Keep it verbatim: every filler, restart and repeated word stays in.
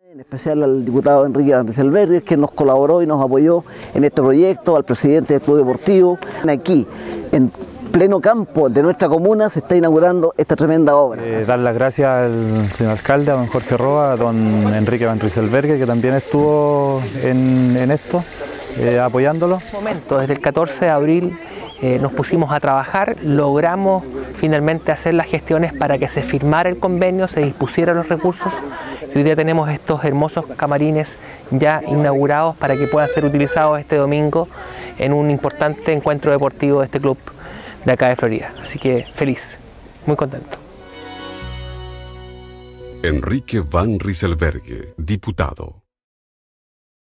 En especial al diputado Enrique Van Rieselberghe, que nos colaboró y nos apoyó en este proyecto, al presidente del Club Deportivo. Aquí, en pleno campo de nuestra comuna, se está inaugurando esta tremenda obra. Eh, dar las gracias al señor alcalde, a don Jorge Roa, a don Enrique Van Rieselberghe, que también estuvo en, en esto, eh, apoyándolo. Momento, desde el catorce de abril eh, nos pusimos a trabajar, logramos finalmente hacer las gestiones para que se firmara el convenio, se dispusieran los recursos y hoy día tenemos estos hermosos camarines ya inaugurados para que puedan ser utilizados este domingo en un importante encuentro deportivo de este club de acá de Florida. Así que feliz, muy contento. Enrique Van Rieselberghe, diputado.